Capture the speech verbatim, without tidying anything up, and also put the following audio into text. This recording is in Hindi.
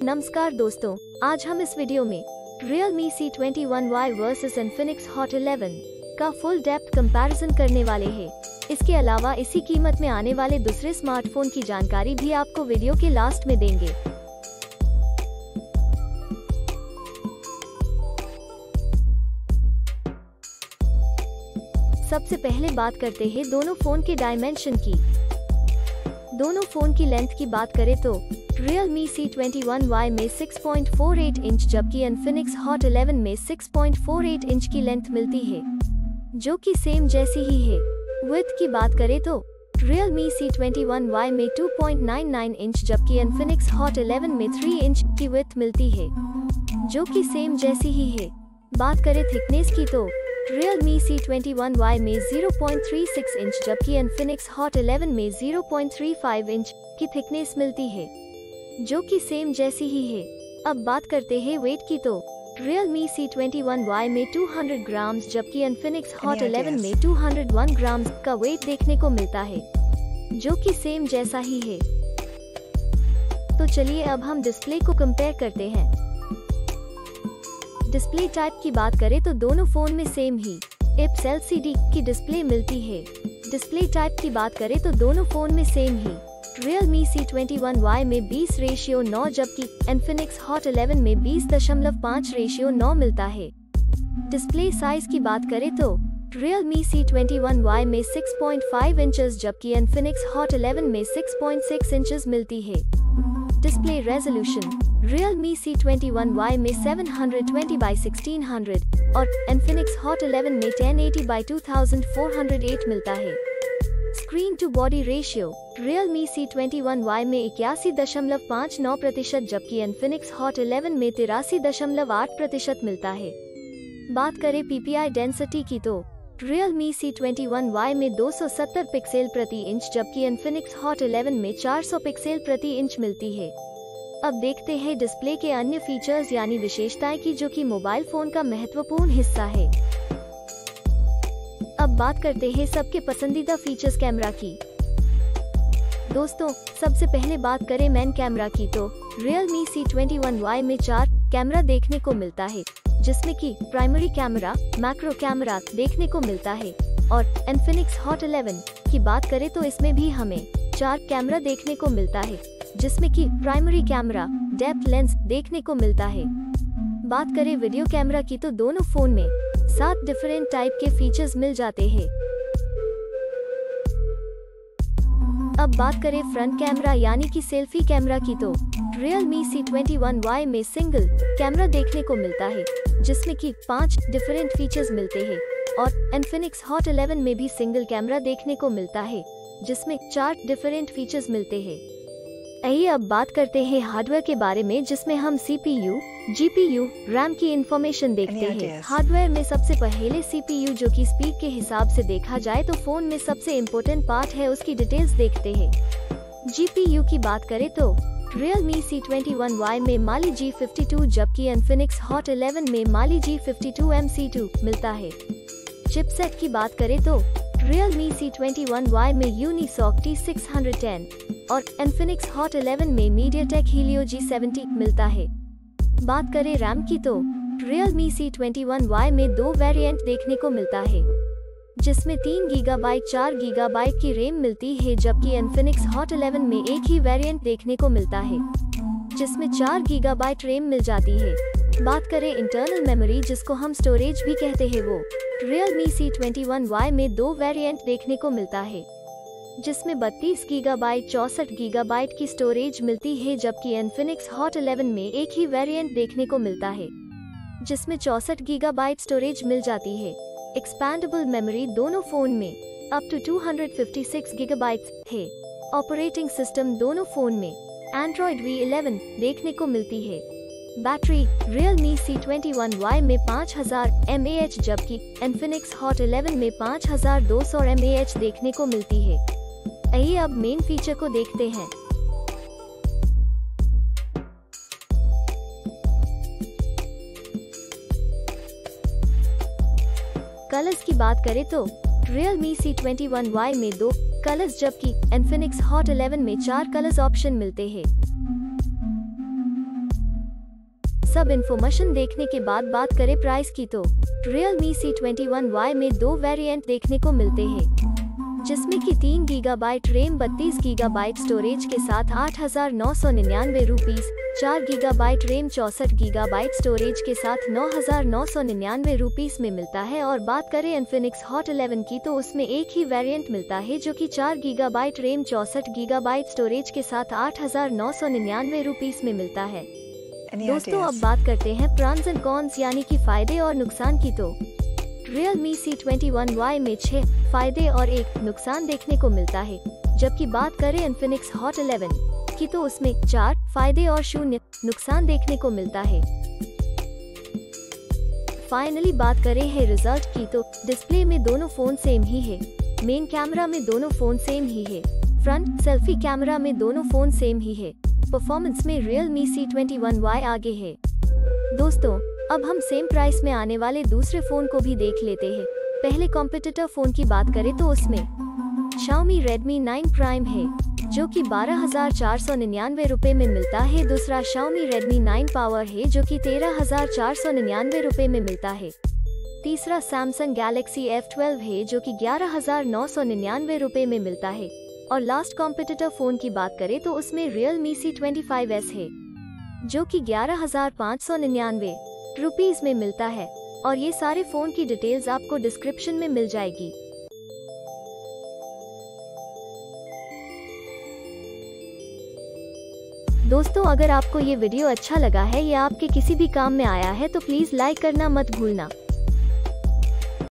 नमस्कार दोस्तों, आज हम इस वीडियो में Realme C twenty one Y versus Infinix Hot eleven का फुल डेप्थ कंपैरिजन करने वाले हैं। इसके अलावा इसी कीमत में आने वाले दूसरे स्मार्टफोन की जानकारी भी आपको वीडियो के लास्ट में देंगे। सबसे पहले बात करते हैं दोनों फोन के डायमेंशन की। दोनों फोन की लेंथ की बात करें तो Realme C twenty one Y में six point four eight inch जबकि Infinix Hot इलेवन में six point four eight inch की लेंथ मिलती है, जो कि सेम जैसी ही है। विड्थ की बात करें तो Realme C twenty one Y में two point nine nine inch जबकि Infinix Hot इलेवन में थ्री इंच की विड्थ मिलती है, जो कि सेम जैसी ही है। बात करें थिकनेस की तो Realme C twenty one Y में zero point three six inch जबकि Infinix Hot इलेवन में zero point three five inch की थिकनेस मिलती है, जो कि सेम जैसी ही है। अब बात करते हैं वेट की तो Realme C twenty one Y में टू हंड्रेड ग्राम्स जबकि Infinix Hot इलेवन में टू हंड्रेड वन ग्राम्स का वेट देखने को मिलता है, जो कि सेम जैसा ही है। तो चलिए अब हम डिस्प्ले को कंपेयर करते हैं। डिस्प्ले टाइप की बात करें तो दोनों फोन में सेम ही आईपीएस एलसीडी की डिस्प्ले मिलती है। डिस्प्ले टाइप की बात करें तो दोनों फोन में सेम ही Realme C twenty one Y में बीस रेशियो नौ जबकि Infinix Hot इलेवन में बीस दशमलव पाँच रेशियो नौ मिलता है। डिस्प्ले साइज की बात करें तो Realme C twenty one Y में सिक्स पॉइंट फाइव इंचेस जबकि Infinix Hot इलेवन में सिक्स पॉइंट सिक्स इंचेस मिलती है। Display resolution Realme C twenty one Y में seven twenty by sixteen hundred और Infinix Hot इलेवन में ten eighty by two thousand four hundred eight मिलता है। Screen to body ratio Realme C twenty one Y में इक्यासी दशमलव पाँच नौ प्रतिशत जबकि Infinix Hot इलेवन में तिरासी दशमलव आठ प्रतिशत मिलता है। बात करें पीपीआई डेंसिटी की तो Realme C twenty one Y में दो सौ सत्तर पिक्सल प्रति इंच जबकि Infinix Hot इलेवन में चार सौ पिक्सल प्रति इंच मिलती है। अब देखते हैं डिस्प्ले के अन्य फीचर्स यानी विशेषताएं की, जो कि मोबाइल फोन का महत्वपूर्ण हिस्सा है। अब बात करते हैं सबके पसंदीदा फीचर्स कैमरा की। दोस्तों, सबसे पहले बात करें मेन कैमरा की तो Realme C twenty one Y में चार कैमरा देखने को मिलता है, जिसमें कि प्राइमरी कैमरा, मैक्रो कैमरा देखने को मिलता है। और Infinix Hot इलेवन की बात करें तो इसमें भी हमें चार कैमरा देखने को मिलता है, जिसमें कि प्राइमरी कैमरा, डेप्थ लेंस देखने को मिलता है। बात करें वीडियो कैमरा की तो दोनों फोन में सात डिफरेंट टाइप के फीचर्स मिल जाते हैं। अब बात करें फ्रंट कैमरा यानी कि सेल्फी कैमरा की तो Realme C twenty one Y में सिंगल कैमरा देखने को मिलता है, जिसमें कि पांच डिफरेंट फीचर्स मिलते हैं। और Infinix Hot इलेवन में भी सिंगल कैमरा देखने को मिलता है, जिसमें चार डिफरेंट फीचर्स मिलते हैं। आइए अब बात करते हैं हार्डवेयर के बारे में, जिसमें हम सीपीयू, जीपीयू, रैम की इंफॉर्मेशन देखते हैं। हार्डवेयर में सबसे पहले सीपीयू, जो कि स्पीड के हिसाब से देखा जाए तो फोन में सबसे इम्पोर्टेंट पार्ट है, उसकी डिटेल्स देखते हैं। जीपीयू की बात करें तो Realme C twenty one Y में Mali जी फिफ्टी टू जबकि Infinix Hot इलेवन में Mali G fifty two M C two मिलता है। चिपसेट की बात करें तो Realme C twenty one Y में Unisoc टी सिक्स टेन और Infinix Hot इलेवन में MediaTek Helio जी सेवेंटी मिलता है। बात करें रैम की तो Realme C twenty one Y में दो वेरिएंट देखने को मिलता है, जिसमें तीन गीगाबाइट चार गीगाबाइट की रैम मिलती है, जबकि Infinix Hot इलेवन में एक ही वेरिएंट देखने को मिलता है, जिसमें चार गीगाबाइट रैम मिल जाती है। बात करें इंटरनल मेमोरी, जिसको हम स्टोरेज भी कहते हैं, वो Realme C twenty one Y में दो वेरिएंट देखने को मिलता है, जिसमें बत्तीस गीगाबाइट चौसठ गीगाबाइट की स्टोरेज मिलती है, जबकि Infinix Hot इलेवन में एक ही वेरिएंट देखने को मिलता है, जिसमें चौसठ गीगाबाइट स्टोरेज मिल जाती है। एक्सपैंडेबल मेमोरी दोनों फोन में up to two hundred fifty six gigabyte है। ऑपरेटिंग सिस्टम दोनों फोन में Android वी इलेवन देखने को मिलती है। Battery Realme C twenty one Y में पाँच हज़ार एम ए एच जबकि Infinix Hot इलेवन में पाँच हज़ार दो सौ एम ए एच देखने को मिलती है। आइए अब मेन फीचर को देखते हैं। कलर्स की बात करें तो Realme C twenty one Y में दो कलर्स जबकि Infinix Hot इलेवन में चार कलर्स ऑप्शन मिलते हैं। सब इन्फॉर्मेशन देखने के बाद बात करें प्राइस की तो Realme C twenty one Y में दो वेरिएंट देखने को मिलते हैं, जिसमें कि तीन गीगाबाइट रैम बत्तीस गीगाबाइट स्टोरेज के साथ आठ हजार नौ सौ निन्यानवे रुपीस, चार गीगाबाइट रैम चौसठ गीगाबाइट स्टोरेज के साथ नौ हजार नौ सौ निन्यानवे रुपीस में मिलता है। और बात करें इन्फिनिक्स हॉट इलेवन की तो उसमें एक ही वेरिएंट मिलता है जो कि चार गीगाबाइट रैम चौसठ गीगाबाइट स्टोरेज के साथ आठ हजार नौ सौ निन्यानवे रुपीस में मिलता है। दोस्तों अब बात करते हैं प्रॉन्स एंड कॉन्स यानी कि फायदे और नुकसान की तो Realme C twenty one Y में छह फायदे और एक नुकसान देखने को मिलता है, जबकि बात करें इन्फिनिक्स हॉट इलेवन की तो उसमें चार फायदे और शून्य नुकसान देखने को मिलता है। फाइनली बात करें है रिजल्ट की तो डिस्प्ले में दोनों फोन सेम ही है, मेन कैमरा में दोनों फोन सेम ही है, फ्रंट सेल्फी कैमरा में दोनों फोन सेम ही है, परफॉर्मेंस में Realme C twenty one Y आगे है। दोस्तों अब हम सेम प्राइस में आने वाले दूसरे फोन को भी देख लेते हैं। पहले कॉम्पिटिटर फोन की बात करें तो उसमें Xiaomi Redmi नाइन Prime है, जो कि बारह हजार चार सौ निन्यानवे रुपए में मिलता है। दूसरा Xiaomi Redmi नाइन Power है, जो कि तेरह हजार चार सौ निन्यानवे रुपए में मिलता है। तीसरा Samsung Galaxy एफ ट्वेल्व है, जो कि ग्यारह हजार नौ सौ निन्यानवे रुपए में मिलता है। और लास्ट कॉम्पिटिटर फोन की बात करें तो उसमें Realme C twenty five S है, जो कि ग्यारह हजार पाँच सौ निन्यानवे रुपीस में मिलता है। और ये सारे फोन की डिटेल्स आपको डिस्क्रिप्शन में मिल जाएगी। दोस्तों अगर आपको ये वीडियो अच्छा लगा है या आपके किसी भी काम में आया है तो प्लीज लाइक करना मत भूलना।